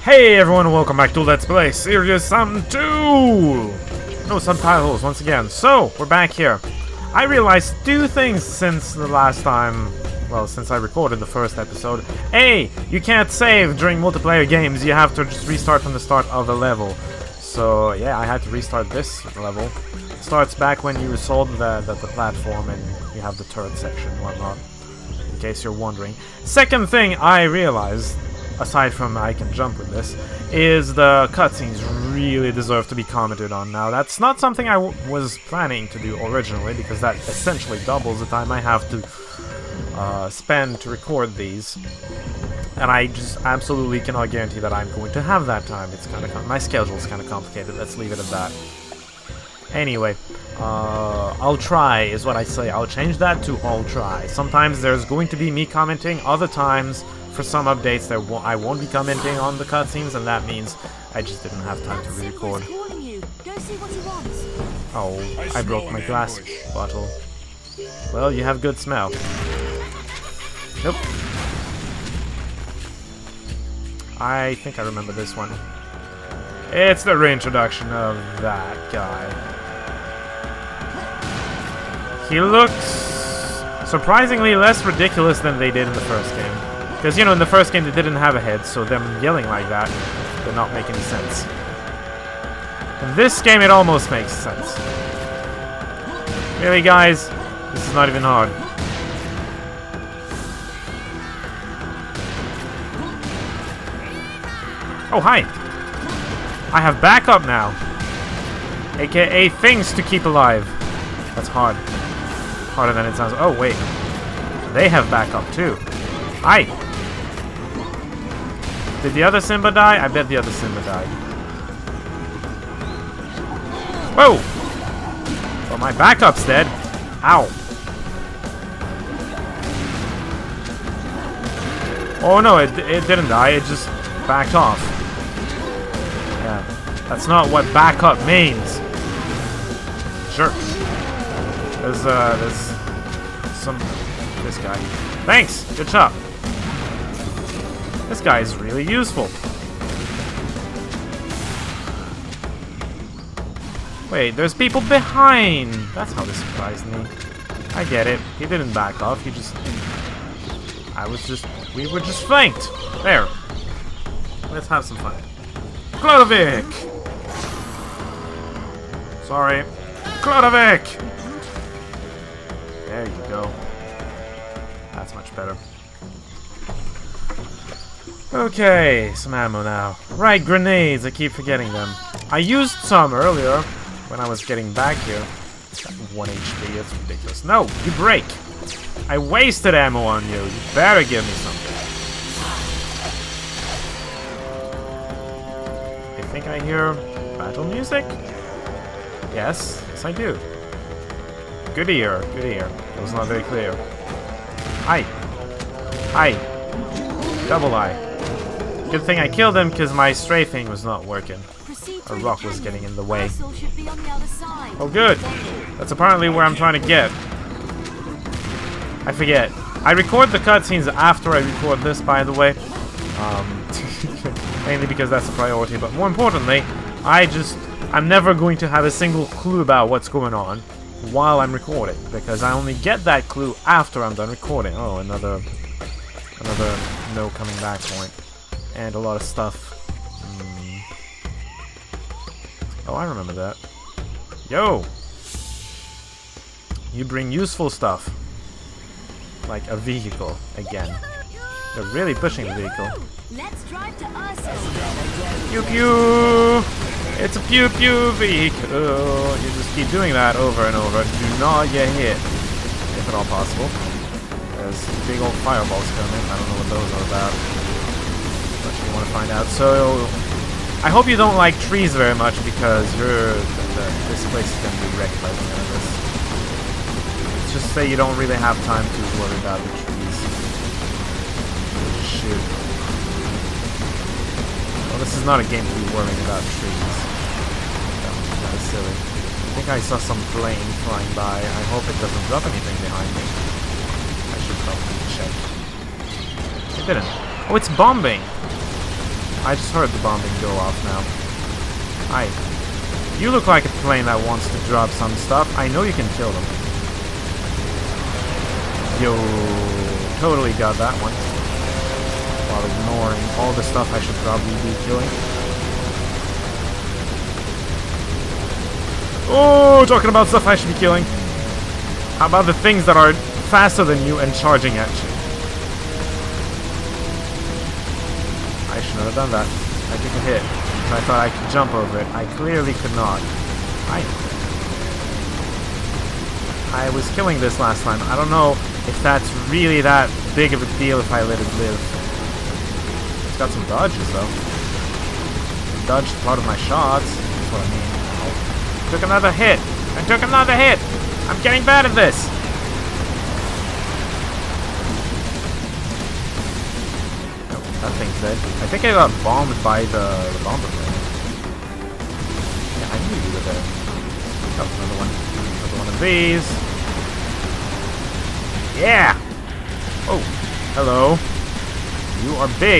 Hey everyone, welcome back to Let's Play Serious Sam 2! No subtitles once again. So, we're back here. I realized two things since the last time, well, since I recorded the first episode. A, you can't save during multiplayer games, you have to just restart from the start of a level. So, yeah, I had to restart this level. It starts back when you resolve the platform and you have the turret section and whatnot, in case you're wondering. Second thing I realized, aside from I can jump with this, is the cutscenes really deserve to be commented on now. That's not something I was planning to do originally, because that essentially doubles the time I have to spend to record these. And I just absolutely cannot guarantee that I'm going to have that time. It's kind of my schedule's kind of complicated. Let's leave it at that. Anyway, I'll try is what I say. I'll change that to I'll try. Sometimes there's going to be me commenting, other times for some updates I won't be commenting on the cutscenes, and that means I just didn't have time to re-record. Oh, I broke my glass bottle. Well, you have good smell. Nope. I think I remember this one. It's the reintroduction of that guy. He looks surprisingly less ridiculous than they did in the first game. Because, you know, in the first game they didn't have a head, so them yelling like that did not make any sense. In this game it almost makes sense. Really, guys? This is not even hard. Oh, hi! I have backup now! AKA things to keep alive. That's hard. Harder than it sounds. Oh, wait. They have backup, too. Hi! Did the other Simba die? I bet the other Simba died. Whoa! Well, my backup's dead. Ow. Oh no, it didn't die. It just backed off. Yeah. That's not what backup means. Sure. There's this guy. Thanks! Good shot. This guy is really useful. Wait, there's people behind! That's how this surprised me. I get it. He didn't back off, he just... we were just flanked! There. Let's have some fun. Klodovic! Sorry. Klodovic! There you go. That's much better. Okay, some ammo now. Right, grenades, I keep forgetting them. I used some earlier when I was getting back here. 1 HP, that's ridiculous. No, you break! I wasted ammo on you. You better give me something. I think I hear battle music? Yes, yes I do. Good ear, good ear. It was not very clear. Hi. Hi. Double eye. Good thing I killed him because my strafing was not working. A rock was getting in the way. Oh good! That's apparently where I'm trying to get. I forget. I record the cutscenes after I record this, by the way. Mainly because that's a priority, but more importantly, I'm never going to have a single clue about what's going on while I'm recording, because I only get that clue after I'm done recording. Oh, another no coming back point. And a lot of stuff. Oh, I remember that. Yo! You bring useful stuff. Like a vehicle, again. They're really pushing the vehicle. Let's drive to Ursul. Pew pew! It's a pew pew vehicle! You just keep doing that over and over. Do not get hit. If at all possible. There's big old fireballs coming. I don't know what those are about. But you want to find out. So, I hope you don't like trees very much, because this place is going to be wrecked by the end of this. Let's just say you don't really have time to worry about the trees. Shoot. Well, this is not a game to be worrying about trees. That's kind of silly. I think I saw some plane flying by. I hope it doesn't drop anything behind me. I should probably check. It didn't. Oh, it's bombing! I just heard the bombing go off now. Hi. You look like a plane that wants to drop some stuff. I know you can kill them. Yo, totally got that one. While ignoring all the stuff I should probably be killing. Oh, talking about stuff I should be killing. How about the things that are faster than you and charging at you? I should not have done that. I took a hit. I thought I could jump over it. I clearly could not. I was killing this last time. I don't know if that's really that big of a deal if I let it live. It's got some dodges though. Dodged part of my shots. That's what I mean. I took another hit. I took another hit. I'm getting bad at this. Oh, that thing's dead. I think I got bombed by the bomber plane. Yeah, I knew you were there. Oh, another one. Another one of these. Yeah! Oh, hello. You are big.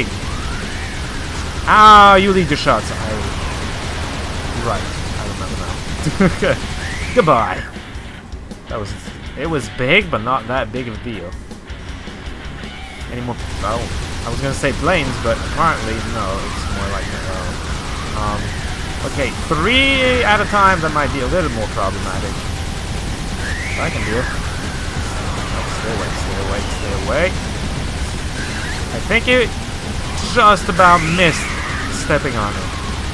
Ah, you lead your shots. Right, I remember now. Good. Goodbye. It was big, but not that big of a deal. Any more? Oh, I was gonna say planes, but apparently no. It's more like okay, 3 at a time. That might be a little more problematic. I can do it. Stay away, stay away, stay away. I think it just about missed stepping on it.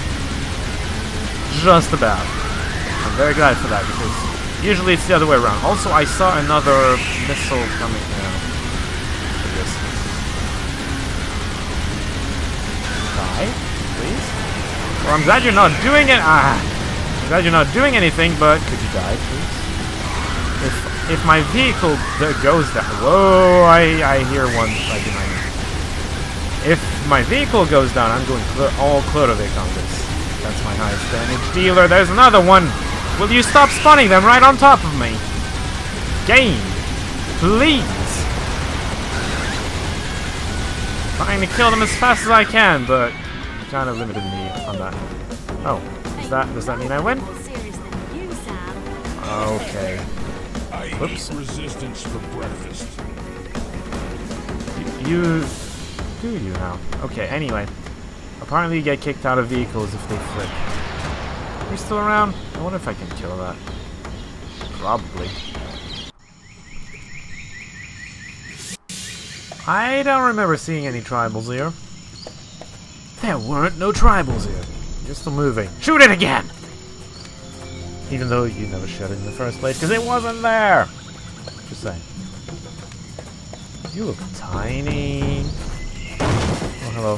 Just about. I'm very glad for that because usually it's the other way around. Also, I saw another missile coming down. Die, please. Well, I'm glad you're not doing it. I'm glad you're not doing anything, but could you die, please? If my vehicle goes down... Whoa, I hear one right behind me. If my vehicle goes down, I'm going all Clodovic on this. That's my highest damage dealer. There's another one! Will you stop spawning them right on top of me? Game! Please! Trying to kill them as fast as I can, but kind of limited me on that. Oh, does that mean I win? Okay. Whoops. Resistance for breakfast. You now. Okay, anyway. Apparently you get kicked out of vehicles if they flip. Are you still around? I wonder if I can kill that. Probably. I don't remember seeing any tribals here. There weren't no tribals here. You're still moving. Shoot it again! Even though you never shot it in the first place, because it wasn't there! Just saying. You look tiny. Oh, hello.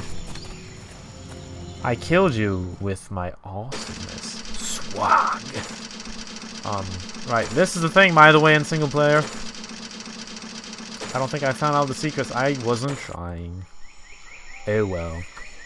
I killed you with my awesomeness. Swag! Right, this is the thing, by the way, in single player. I don't think I found all the secrets. I wasn't trying. Oh well.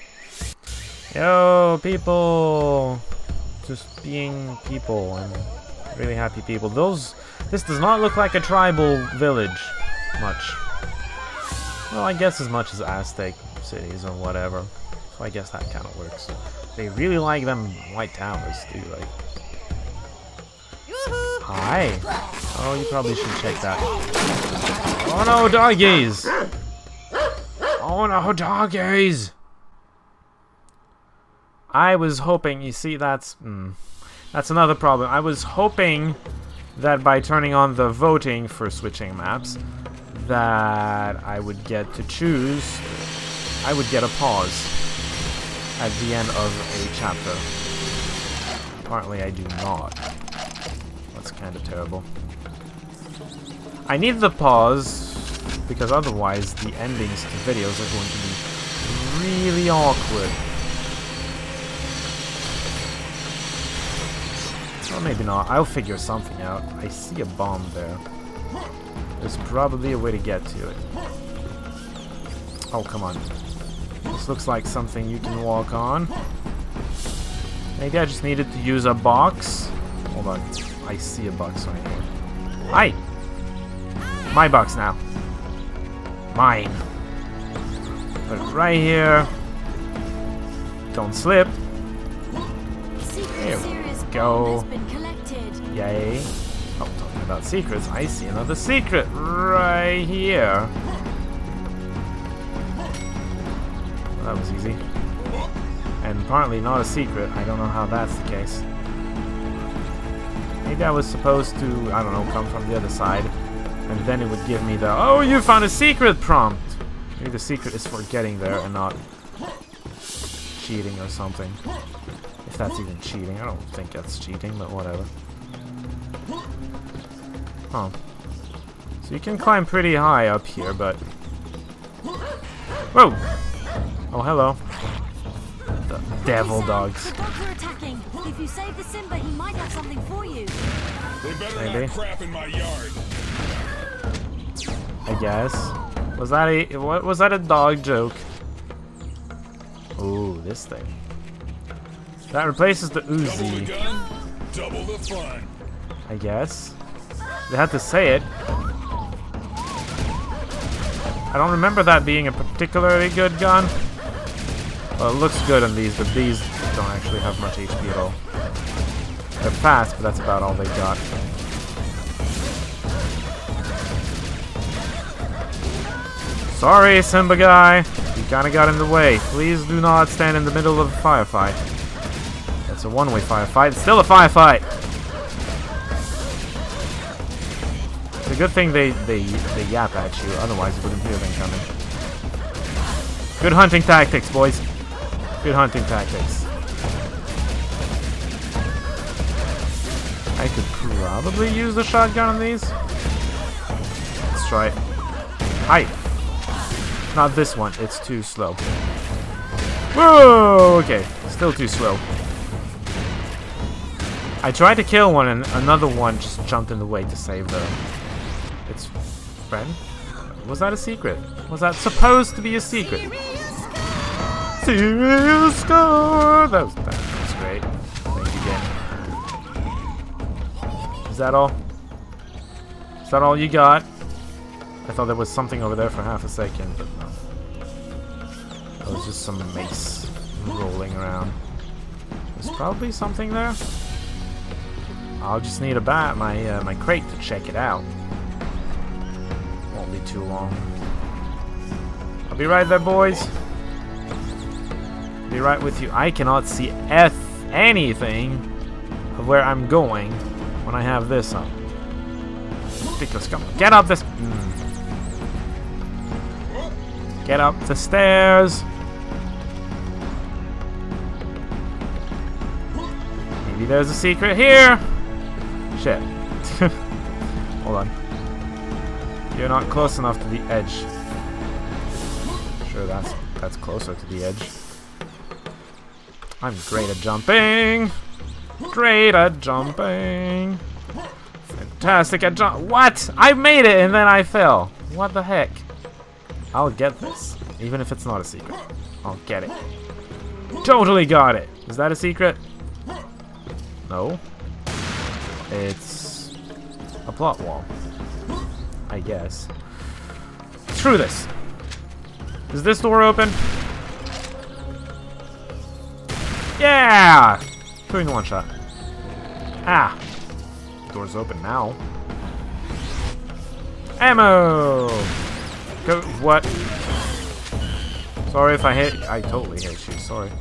Yo, people! Just being people and really happy people. This does not look like a tribal village much. Well, I guess as much as Aztec cities or whatever. So I guess that kind of works. They really like them white towers, too, like. Hi. Oh, you probably should check that. Oh no, doggies! Oh no, doggies! I was hoping, you see, that's another problem. I was hoping that by turning on the voting for switching maps, that I would get to choose, I would get a pause at the end of a chapter. Apparently I do not. That's kind of terrible. I need the pause, because otherwise the endings to videos are going to be really awkward. Or maybe not. I'll figure something out. I see a bomb there. There's probably a way to get to it. Oh, come on. This looks like something you can walk on. Maybe I just needed to use a box. Hold on. I see a box right here. Hi! My box now. Mine. Put it right here. don't slip. Secret There we Sirius go. bomb has been collected. Yay. Oh, talking about secrets, I see another secret right here. Well, that was easy. And apparently not a secret. I don't know how that's the case. Maybe I was supposed to, I don't know, come from the other side. And then it would give me the, oh, you found a secret prompt! Maybe the secret is for getting there and not cheating or something. If that's even cheating. I don't think that's cheating, but whatever. Oh. So you can climb pretty high up here, but... Whoa! Oh, hello. The devil dogs. The dogs are attacking. If you save the Simba, he might have something for you. They better Maybe. not crap in my yard. I guess. Was that a... What was that a dog joke? Ooh, this thing. That replaces the Double the Uzi, gun, double the fun. I guess. They had to say it. I don't remember that being a particularly good gun. Well, it looks good on these, but these don't actually have much HP at all. They're fast, but that's about all they got. Sorry, Simba guy. You kinda got in the way. Please do not stand in the middle of a firefight. That's a one-way firefight. It's still a firefight! It's a good thing they yap at you, otherwise you wouldn't hear them coming. Good hunting tactics, boys. Good hunting tactics. I could probably use the shotgun on these. Let's try it. Hi! Not this one, it's too slow. Whoa! Okay, still too slow. I tried to kill one and another one just jumped in the way to save its friend. Was that a secret? Was that supposed to be a secret? Serious score! That was great. Thank you again. Is that all? Is that all you got? I thought there was something over there for half a second, but no. That was just some mace rolling around. There's probably something there. I'll just need my crate to check it out. Won't be too long. I'll be right there, boys. Be right with you. I cannot see anything of where I'm going when I have this up. Ridiculous! Come on, get up this. Get up the stairs. Maybe there's a secret here. Shit. Hold on. You're not close enough to the edge. Sure, that's closer to the edge. I'm great at jumping. Great at jumping. Fantastic at jump. What? I made it and then I fell. What the heck? I'll get this, even if it's not a secret. I'll get it. Totally got it. Is that a secret? No. It's a plot wall, I guess. Screw this. Is this door open? Yeah! 2 in 1 shot. Ah! Door's open now. Ammo! Go, what? Sorry if I hit. I totally hit you, sorry.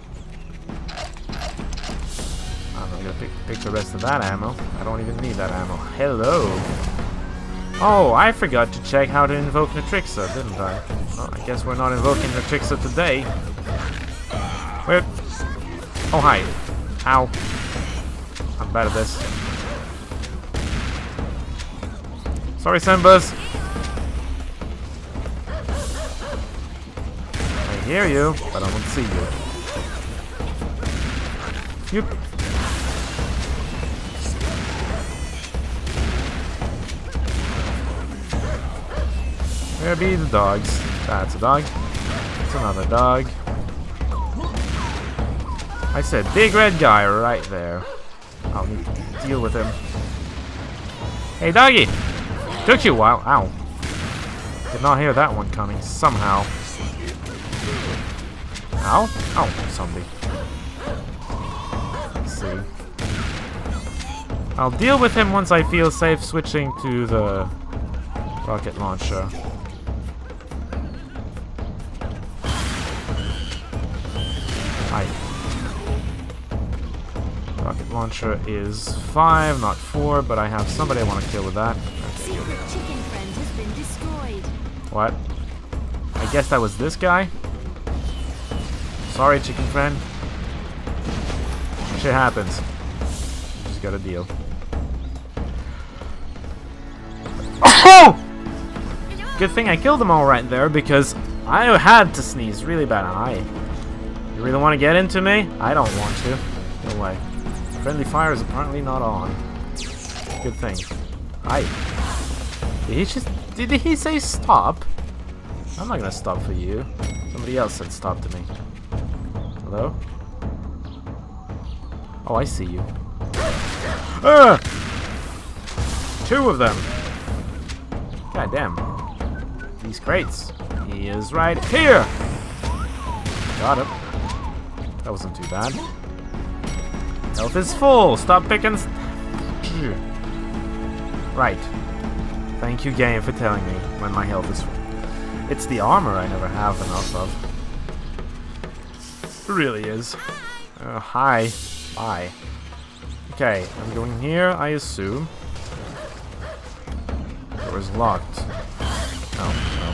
I'm not gonna pick the rest of that ammo. I don't even need that ammo. Hello! Oh, I forgot to check how to invoke Natrixa, didn't I? Well, I guess we're not invoking Natrixa today. Where? Oh, hi. Ow. I'm bad at this. Sorry, Simbas. I hear you, but I don't see you. You. Where be the dogs? That's a dog. That's another dog. I said big red guy right there. I'll need to deal with him. Hey, doggy! Took you a while. Ow. Did not hear that one coming somehow. Ow. Oh, zombie. Let's see. I'll deal with him once I feel safe switching to the rocket launcher. Hi. Rocket launcher is 5, not 4, but I have somebody I want to kill with that. Okay, Secret chicken friend has been destroyed. what? I guess that was this guy? Sorry, chicken friend. Shit happens. Just gotta deal. Oh! Good thing I killed them all right there, because I had to sneeze really bad. Hi. You really want to get into me? I don't want to. No way. Friendly fire is apparently not on. Good thing. Hi. Did he say stop? I'm not gonna stop for you. Somebody else said stop to me. Hello? Oh, I see you. Ah! 2 of them. God damn. These crates. He is right here. Got him. That wasn't too bad. Health is full. Stop picking. Right. Thank you, game, for telling me when my health is full. It's the armor I never have enough of. It really is. Hi. Bye. Okay, I'm going here, I assume. Door is locked. Oh, no.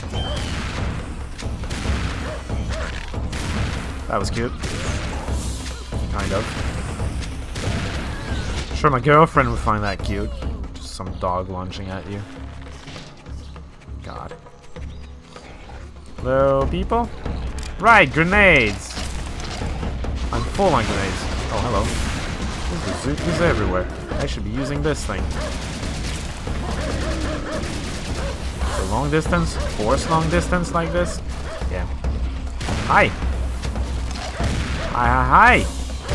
That was cute. Kind of. Sure, my girlfriend would find that cute. Just some dog lunging at you. God. Hello, people? Right, grenades! I'm full on grenades. Oh, hello. There's bazookas everywhere. I should be using this thing. For long distance? Force long distance like this? Yeah. Hi! Hi, hi, hi!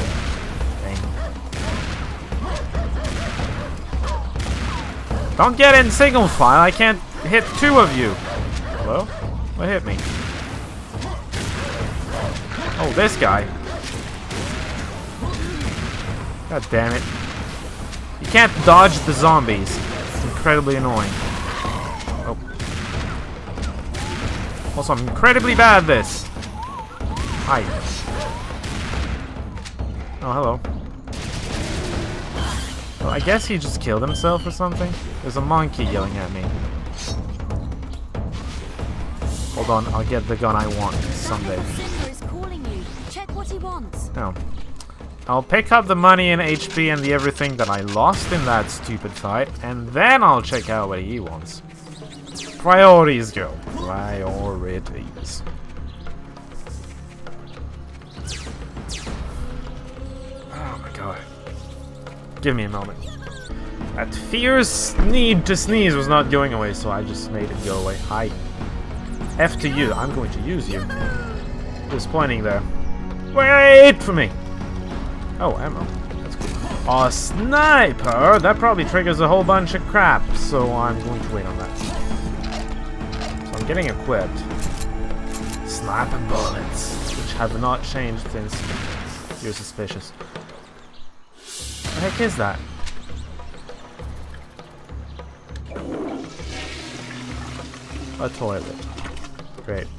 Dang. Don't get in single file, I can't hit 2 of you! Hello? What hit me? Oh, this guy. God damn it. You can't dodge the zombies. It's incredibly annoying. Oh. Also, I'm incredibly bad at this. Hi. Oh, hello. Well, I guess he just killed himself or something. There's a monkey yelling at me. Hold on, I'll get the gun I want someday. Simba is calling you. Check what he wants. No. I'll pick up the money and HP and the everything that I lost in that stupid fight, and then I'll check out what he wants. Priorities, girl. Priorities. Oh my god. Give me a moment. That fierce need to sneeze was not going away, so I just made it go away. Hi. F to you. I'm going to use you. Just pointing there. Wait for me. Oh, ammo. That's cool. A sniper? That probably triggers a whole bunch of crap, so I'm going to wait on that. So I'm getting equipped. Sniper bullets, which have not changed since you're suspicious. What the heck is that? A toilet. Great.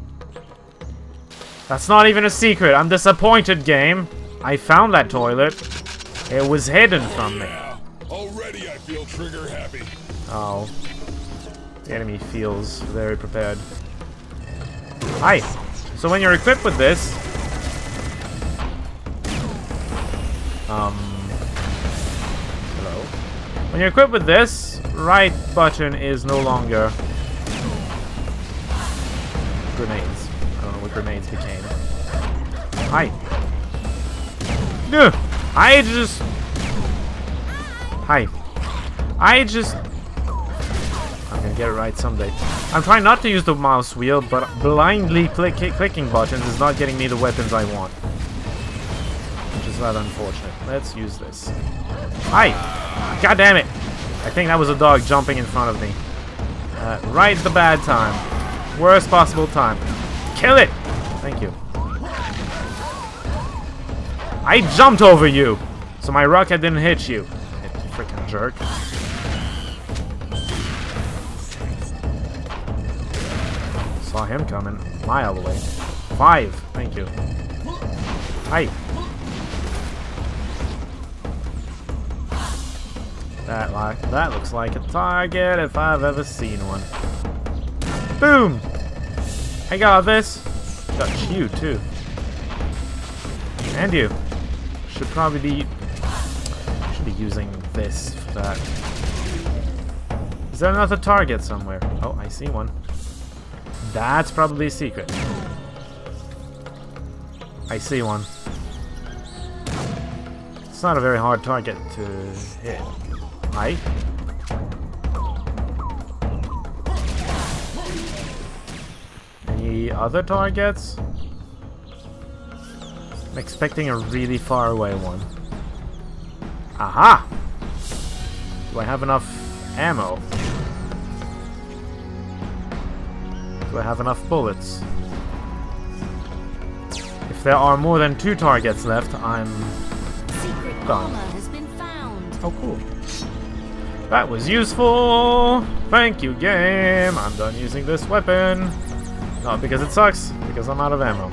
That's not even a secret. I'm disappointed, game. I found that toilet. It was hidden from me. Already I feel trigger happy. Oh. The enemy feels very prepared. Hi. So when you're equipped with this... Hello? When you're equipped with this, right button is no longer... grenades. I don't know what grenades became. Hi. I just... Hi. I'm gonna get it right someday. I'm trying not to use the mouse wheel, but blindly clicking buttons is not getting me the weapons I want. Which is rather unfortunate. Let's use this. Hi! God damn it! I think that was a dog jumping in front of me. Right at the bad time. Worst possible time. Kill it! Thank you. I jumped over you! So my rocket didn't hit you. You freaking jerk. Saw him coming a mile away. 5. Thank you. Hi. That looks like a target if I've ever seen one. Boom! I got this. Got you too. And you. Should probably be using this for that. Is there another target somewhere? Oh, I see one. That's probably a secret. I see one. It's not a very hard target to hit. Hi. Any other targets? I'm expecting a really far away one. Aha! Do I have enough ammo? Do I have enough bullets? If there are more than 2 targets left, I'm done. Has been found. Oh, cool. That was useful! Thank you, game! I'm done using this weapon. Not because it sucks, because I'm out of ammo.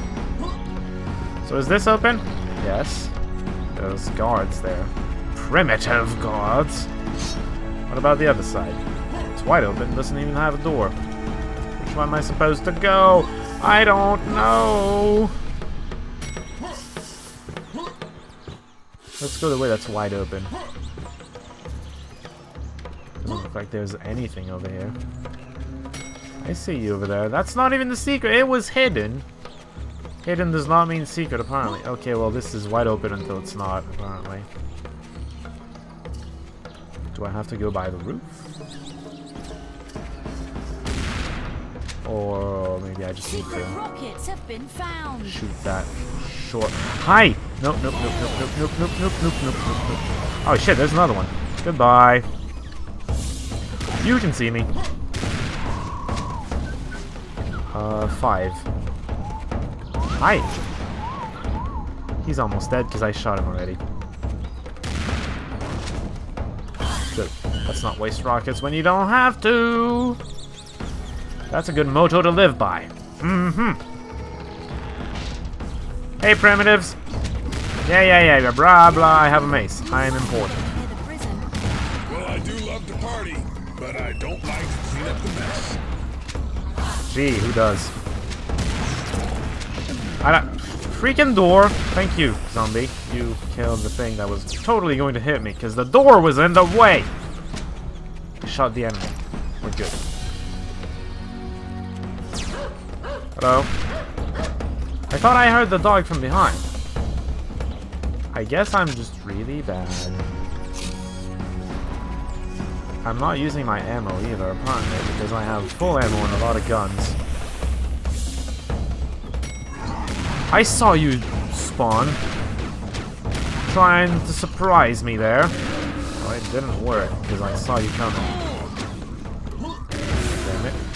So is this open? Yes. There's guards there. Primitive guards! What about the other side? It's wide open, doesn't even have a door. Which one am I supposed to go? I don't know! Let's go the way that's wide open. Doesn't look like there's anything over here. I see you over there. That's not even the secret. It was hidden. Hidden does not mean secret, apparently. Okay, well, this is wide open until it's not, apparently. Do I have to go by the roof? Or maybe I just need Secret to rockets have been found. shoot that short. Hi! Nope, nope, nope, nope, nope, nope, nope, nope, nope, nope, nope. Oh shit, there's another one. Goodbye. You can see me. 5. Hi! He's almost dead because I shot him already. Good. Let's not waste rockets when you don't have to! That's a good motto to live by. Mm-hmm. Hey, primitives! Yeah, blah, blah, I have a mace. I am important. Near the prison. Well, I do love to party, but I don't like to clean up the mess. Gee, who does? I don't... Freaking door! Thank you, zombie. You killed the thing that was totally going to hit me, because the door was in the way! Shot the enemy. We're good. Hello? I thought I heard the dog from behind. I guess I'm just really bad. I'm not using my ammo either, apparently, because I have full ammo and a lot of guns. I saw you spawn. Trying to surprise me there. Well, it didn't work, because I saw you coming. Damn it.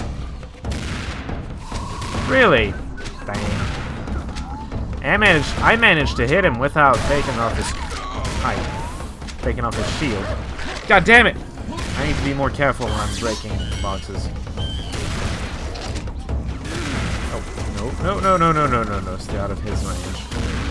Really? Dang. I managed to hit him without taking off his shield. God damn it! I need to be more careful when I'm breaking boxes. Oh, no. Stay out of his range.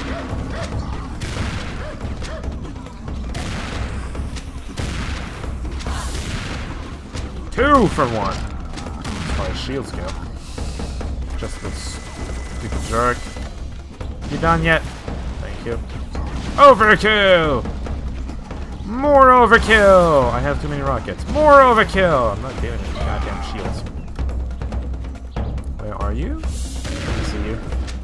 Two for one! As far as shields go. Just this stupid jerk. You done yet? Thank you. Overkill! More overkill! I have too many rockets. More overkill! I'm not dealing with goddamn shields. Where are you? I see you.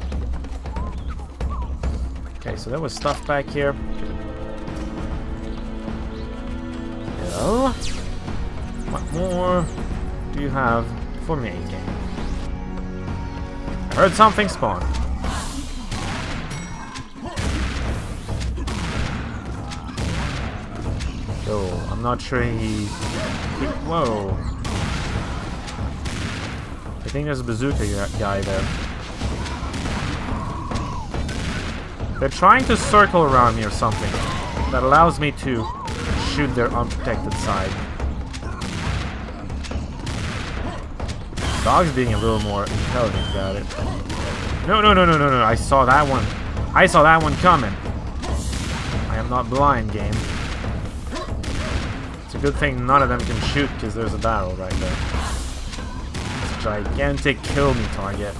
Okay, so there was stuff back here. Well, what more do you have for me, game? I heard something spawn. Oh, I'm not sure he... Whoa. I think there's a bazooka guy there. They're trying to circle around me or something. That allows me to shoot their unprotected side. Dog's being a little more intelligent about it. No, no, no, no, no, no. I saw that one. I saw that one coming. I am not blind, game. It's a good thing none of them can shoot because there's a barrel right there. It's a gigantic kill me target.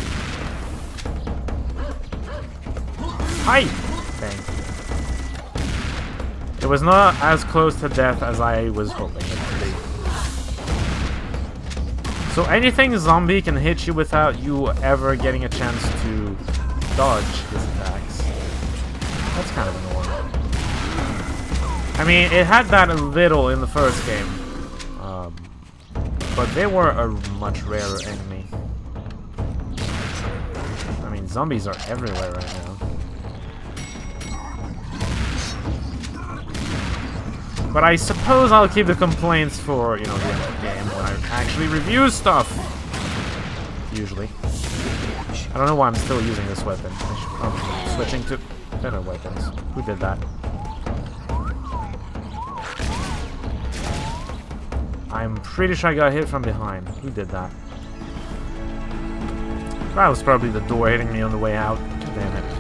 Hi! Dang. It was not as close to death as I was hoping it to be. So anything zombie can hit you without you ever getting a chance to dodge his attacks. That's kind of annoying. I mean, it had that a little in the first game. But they were a much rarer enemy. I mean, zombies are everywhere right now. But I suppose I'll keep the complaints for, you know, the end of the game when I actually review stuff. Usually. I don't know why I'm still using this weapon. I'm switching to better weapons. Who did that? I'm pretty sure I got hit from behind. Who did that? That was probably the door hitting me on the way out. Damn it.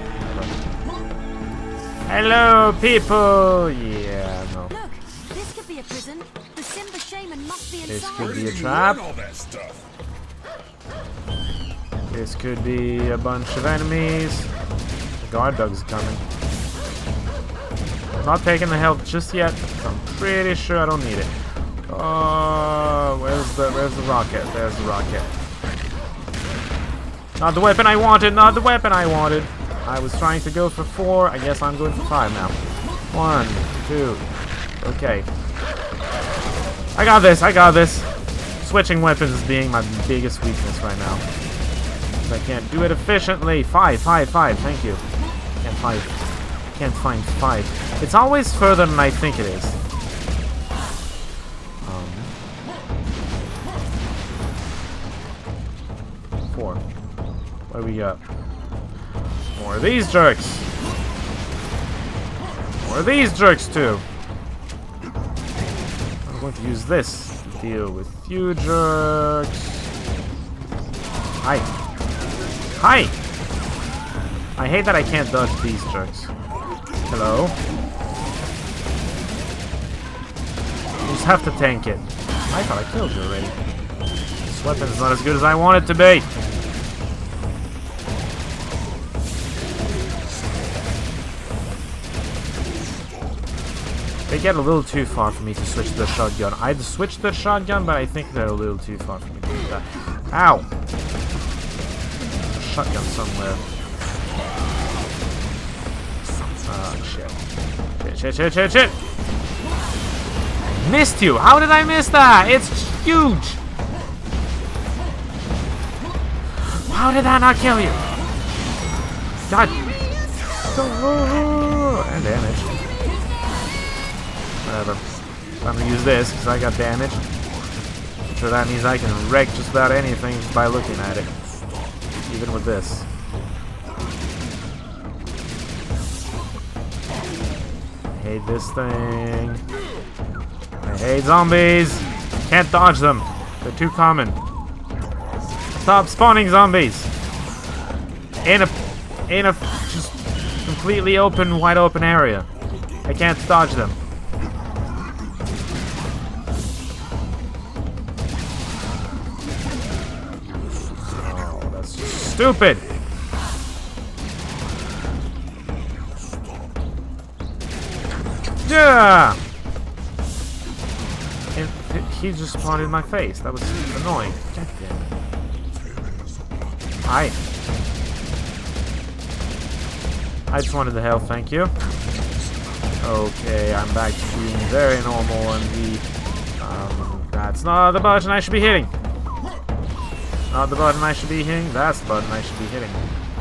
Hello, people! Yeah, no. Look, this could be a prison. The Simba shaman must be inside. This could be a trap. This could be a bunch of enemies. The guard dog's coming. I'm not taking the health just yet. I'm pretty sure I don't need it. Oh, where's the rocket? There's the rocket. Not the weapon I wanted, not the weapon I wanted. I was trying to go for 4. I guess I'm going for 5 now. 1, 2. Okay. I got this, I got this. Switching weapons is being my biggest weakness right now. I can't do it efficiently. 5, 5, 5. Thank you. Can't find 5. It's always further than I think it is. 4. What do we got? More of these jerks. More of these jerks too. I'm going to use this to deal with you jerks. Hi. Hi! I hate that I can't dodge these jerks. Hello? You just have to tank it. I thought I killed you already. This weapon is not as good as I want it to be. They get a little too far for me to switch to the shotgun. I'd switch to the shotgun, but I think they're a little too far for me to do that. Ow! There's a shotgun somewhere. Oh, shit. Shit. I missed you! How did I miss that? It's huge! How did that not kill you? God! And damage. Whatever. I'm gonna use this because I got damage. So that means I can wreck just about anything by looking at it. Even with this. I hate this thing. I hate zombies. Can't dodge them. They're too common. Stop spawning zombies. In a just completely open, wide open area. I can't dodge them. Stupid! Yeah! And he just spawned in my face. That was annoying. God damn it. Hi. I just wanted the health, thank you. Okay, I'm back to being very normal and that's not the button I should be hitting. Not the button I should be hitting, that's the button I should be hitting.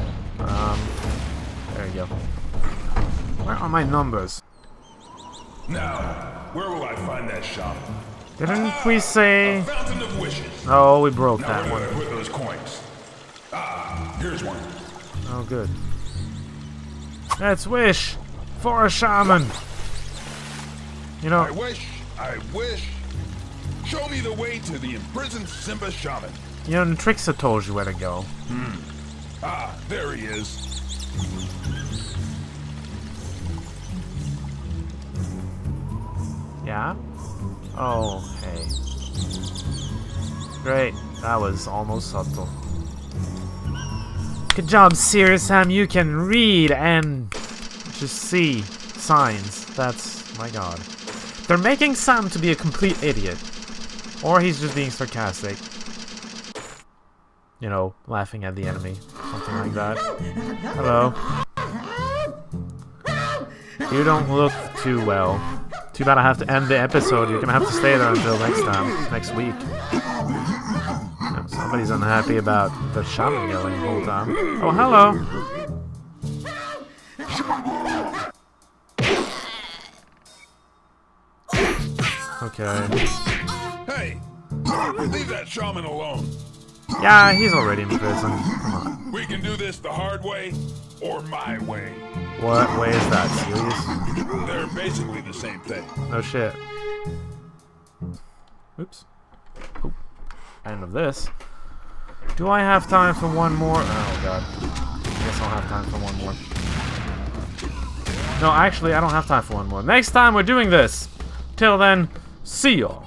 There you go. Where are my numbers? Now, where will I find that shop? Didn't we say... Fountain of Wishes. Oh, we broke that Now, one. with those coins. Ah, here's one. Oh, good. Let's wish for a shaman. You know. I wish. Show me the way to the imprisoned Simba shaman. You know, Trixa told you where to go. Ah, there he is. Yeah? Oh, hey. Great. That was almost subtle. Good job, Sirius Sam. You can read and just see signs. That's... my god. They're making Sam to be a complete idiot. Or he's just being sarcastic. You know, laughing at the enemy. Something like that. Hello. You don't look too well. Too bad I have to end the episode. You're gonna have to stay there until next week. Somebody's unhappy about the shaman going the whole time. Oh, hello! Okay. Hey! Leave that shaman alone. Yeah, he's already in prison. Come on. We can do this the hard way or my way. What way is that? Serious? They're basically the same thing. No shit. Oops. Oh. End of this. Do I have time for one more? Oh god. I guess I'll have time for one more. No, actually, I don't have time for one more. Next time we're doing this. Till then, see y'all.